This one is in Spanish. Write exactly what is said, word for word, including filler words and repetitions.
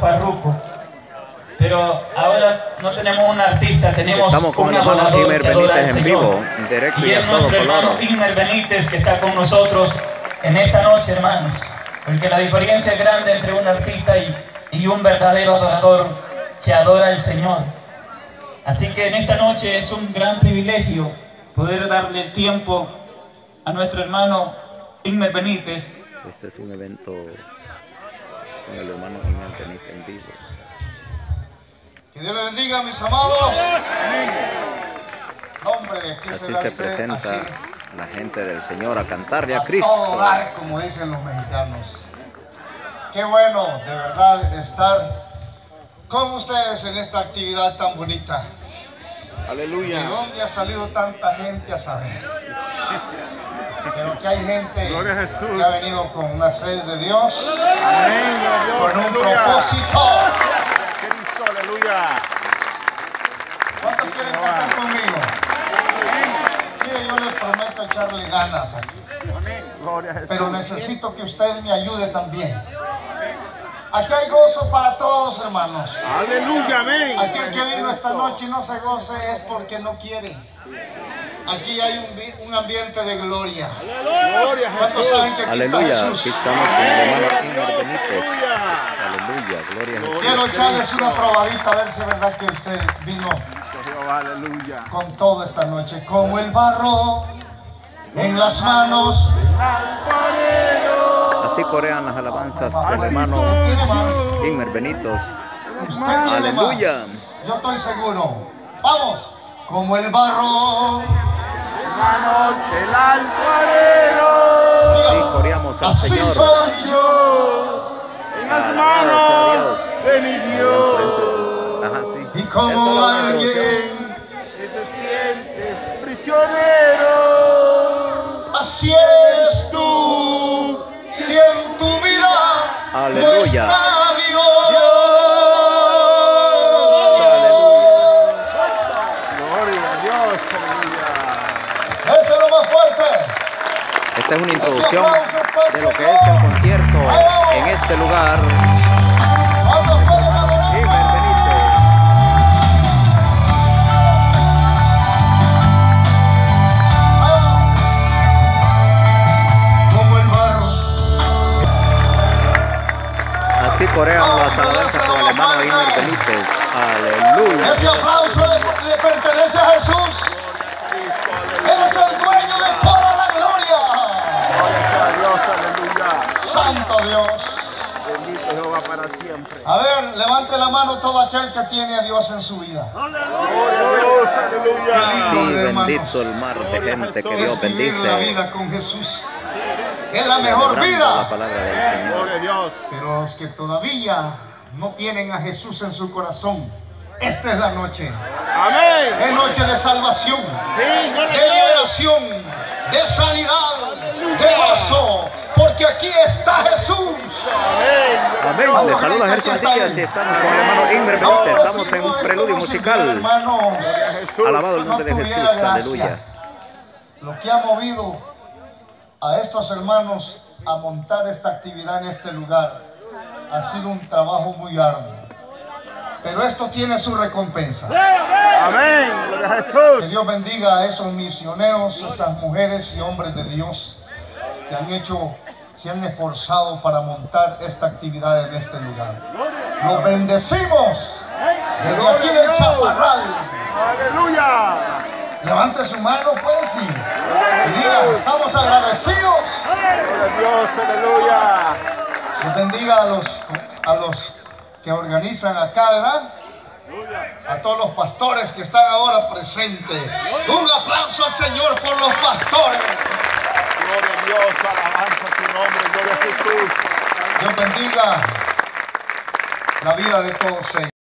Farruko. Pero ahora no tenemos un artista, tenemos Estamos con un el hermano adorador Imer que adora al Benítez en Señor. vivo, en directo Y y a es todo nuestro hermano color. Imer Benítez que está con nosotros en esta noche, hermanos. Porque la diferencia es grande entre un artista y, y un verdadero adorador que adora al Señor. Así que en esta noche es un gran privilegio poder darle tiempo a nuestro hermano Imer Benítez. Este es un evento con el hermano Imer Benítez en vivo. Que Dios les bendiga, mis amados. Nombre de aquí Así será se usted, presenta así, la gente del Señor a cantarle a a Cristo. todo dar, como dicen los mexicanos. Qué bueno, de verdad, estar con ustedes en esta actividad tan bonita. Aleluya. ¿De dónde ha salido tanta gente a saber? Pero que hay gente que ha venido con una sed de Dios, con un propósito. Cristo, aleluya. ¿Cuántos quieren cantar conmigo? Mire, yo les prometo echarle ganas aquí. Pero necesito que usted me ayude también. Aquí hay gozo para todos, hermanos. Aleluya, amén. Aquí el que vino esta noche y no se goce es porque no quiere. Aquí hay un, un ambiente de gloria. Gloria a ¿Cuántos Jesús. saben que aquí está Aleluya. Aquí Jesús? estamos con el hermano Imer Benítez. Aleluya. Gloria a Jesús. Quiero echarles una probadita a ver si es verdad que usted vino Aleluya. con todo esta noche. Como el barro en las manos. Así corean las alabanzas del Usted hermano tiene más. Imer Benítez. Usted tiene Aleluya. más. Yo estoy seguro. Vamos. Como el barro. Manos del alfarero. Así coreamos al Así Señor. soy yo. En las Alabado sea manos Dios. de mi Dios. Ajá, sí. Y Esta es como la alguien introducción. Que se siente prisionero. así eres tú. Si en tu vida no Aleluya. está Dios. Gloria a Dios, aleluya. Eso es lo más fuerte. Esta es una Ese introducción aplauso es para el de lo que Señor. es el concierto Ahí vamos. en este lugar. ¿Cuántos pueden adorarlo? Imer Benítez. Como el barro. Así corean las alabanzas con el hermano Imer Benítez. Aleluya. Ese aplauso le, le pertenece a Jesús. Él es el dueño de toda la gloria. Gloria a Dios, aleluya. Santo Dios. Bendito Jehová para siempre. A ver, levante la mano todo aquel que tiene a Dios en su vida. Gloria a Dios, aleluya. Qué lindo, Sí, hermanos. bendito el mar de gente que Es Dios vivir la bendice. vida con Jesús. Es la mejor Celebrando la vida. palabra del Señor. Gloria a Dios. Pero los que todavía no tienen a Jesús en su corazón, esta es la noche. Amén. Es noche de salvación, Sí, gloria de a Dios. liberación, de sanidad, de gozo, porque aquí está Jesús. Amén. Vamos, Les saluda gente, Gerson aquí está Díaz él. y estamos con el hermano Imer No Benítez. Estamos en recibo un esto preludio como si fuera, musical. hermanos, Alabado el que no nombre de Jesús. tuviera gracia. Aleluya. Lo que ha movido a estos hermanos a montar esta actividad en este lugar ha sido un trabajo muy arduo. Pero esto tiene su recompensa. Amén. Gloria a Que Jesús. Dios bendiga a esos misioneros, esas mujeres y hombres de Dios que han hecho, se han esforzado para montar esta actividad en este lugar. Los bendecimos desde aquí del Chaparral. Aleluya. Levante su mano pues y, y diga, estamos agradecidos. Gloria a Dios, aleluya. Dios bendiga a los, a los que organizan acá, ¿verdad? A todos los pastores que están ahora presentes. Un aplauso al Señor por los pastores. Gloria a Dios, alabanza a su nombre, gloria a Jesús. Dios bendiga la vida de todos ellos.